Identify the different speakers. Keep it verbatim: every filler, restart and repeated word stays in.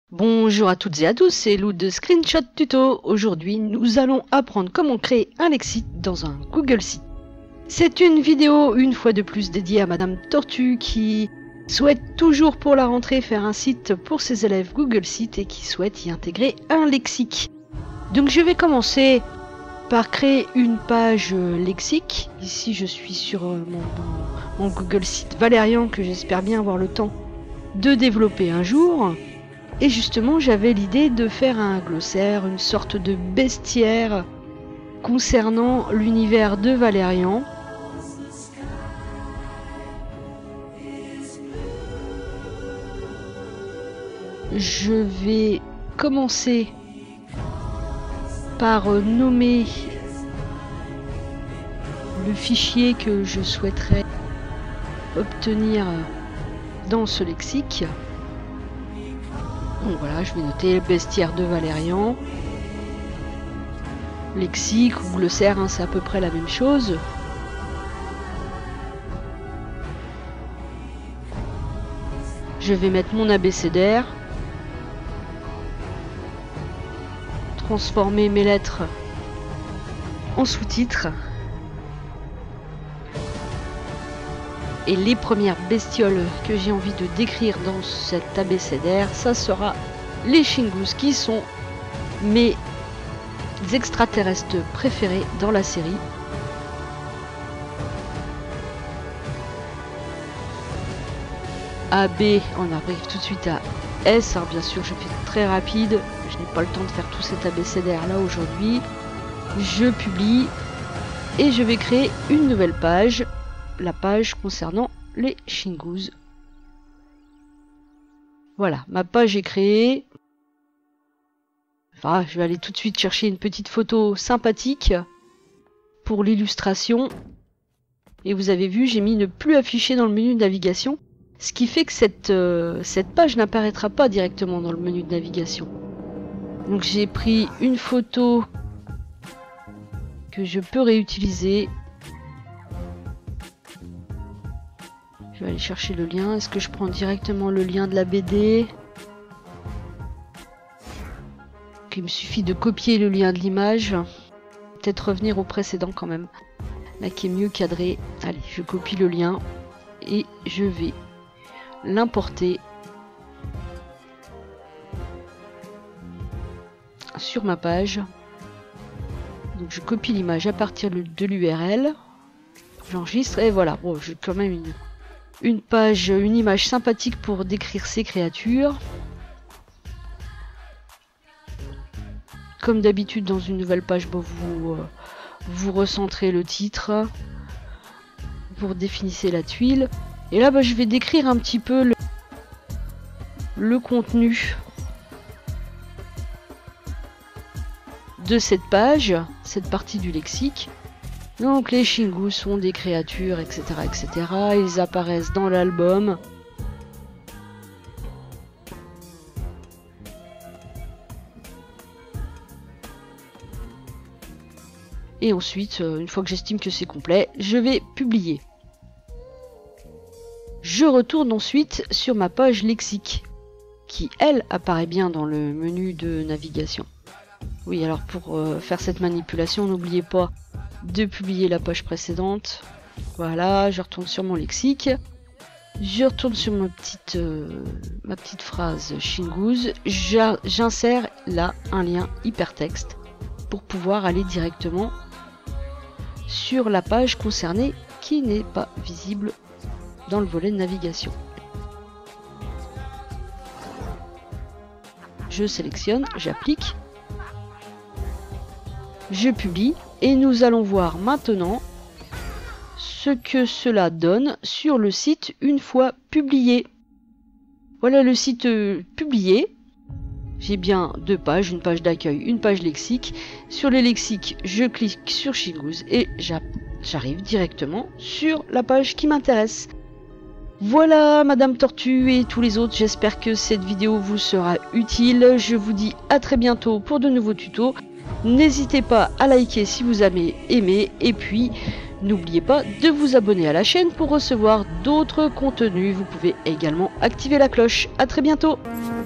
Speaker 1: Bonjour à toutes et à tous, c'est Lou de Screenshot Tuto. Aujourd'hui, nous allons apprendre comment créer un lexique dans un Google Site. C'est une vidéo, une fois de plus, dédiée à Madame Tortue qui souhaite toujours pour la rentrée faire un site pour ses élèves Google Site et qui souhaite y intégrer un lexique. Donc je vais commencer par créer une page lexique. Ici, je suis sur mon, mon, mon Google Site Valérian que j'espère bien avoir le temps de développer un jour. Et justement, j'avais l'idée de faire un glossaire, une sorte de bestiaire concernant l'univers de Valérian. Je vais commencer par nommer le fichier que je souhaiterais obtenir dans ce lexique. Donc voilà, je vais noter bestiaire de Valérian. Lexique ou glossaire, hein, c'est à peu près la même chose. Je vais mettre mon abécédaire. Transformer mes lettres en sous-titres. Et les premières bestioles que j'ai envie de décrire dans cet abécédaire, ça sera les Shingus, qui sont mes extraterrestres préférés dans la série. A, B, on arrive tout de suite à S. Alors bien sûr, je fais très rapide, je n'ai pas le temps de faire tout cet abécédaire là aujourd'hui. Je publie et je vais créer une nouvelle page. La page concernant les Shingus. Voilà, ma page est créée. Enfin, je vais aller tout de suite chercher une petite photo sympathique pour l'illustration. Et vous avez vu, j'ai mis ne plus afficher dans le menu de navigation, ce qui fait que cette, euh, cette page n'apparaîtra pas directement dans le menu de navigation. Donc j'ai pris une photo que je peux réutiliser. Je vais aller chercher le lien. Est-ce que je prends directement le lien de la B D? Il me suffit de copier le lien de l'image. Peut-être revenir au précédent quand même. Là qui est mieux cadré. Allez, je copie le lien. Et je vais l'importer sur ma page. Donc je copie l'image à partir de l'U R L. J'enregistre et voilà. Bon, j'ai quand même une... Une page, une image sympathique pour décrire ces créatures. Comme d'habitude dans une nouvelle page, bon, vous, euh, vous recentrez le titre. Vous définissez la tuile. Et là, bah, je vais décrire un petit peu le, le contenu de cette page, cette partie du lexique. Donc les Shingus sont des créatures, et cetera, et cetera. Ils apparaissent dans l'album. Et ensuite, une fois que j'estime que c'est complet, je vais publier. Je retourne ensuite sur ma page lexique, qui elle apparaît bien dans le menu de navigation. Oui, alors pour euh, faire cette manipulation, n'oubliez pas de publier la page précédente. Voilà, je retourne sur mon lexique. Je retourne sur ma petite, euh, ma petite phrase Shingus. J'insère là un lien hypertexte pour pouvoir aller directement sur la page concernée qui n'est pas visible dans le volet de navigation. Je sélectionne, j'applique. Je publie et nous allons voir maintenant ce que cela donne sur le site une fois publié. Voilà le site euh, publié. J'ai bien deux pages, une page d'accueil, une page lexique. Sur les lexiques, je clique sur Shingus et j'arrive directement sur la page qui m'intéresse. Voilà Madame Tortue et tous les autres, j'espère que cette vidéo vous sera utile. Je vous dis à très bientôt pour de nouveaux tutos. N'hésitez pas à liker si vous avez aimé et puis n'oubliez pas de vous abonner à la chaîne pour recevoir d'autres contenus. Vous pouvez également activer la cloche. À très bientôt.